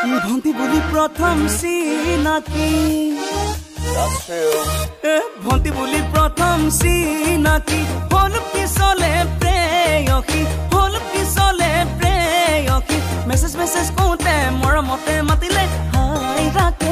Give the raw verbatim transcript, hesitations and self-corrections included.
ভন্তি বুলি প্ৰথম চিনাকি That's true. ভন্তি বুলি প্ৰথম চিনাকি হল পিছলে প্ৰেয়সী হল পিছলে প্ৰেয়সী মেছেজ মেছেজ কোতে মৰমতে মাতিলে হাই ৰাকে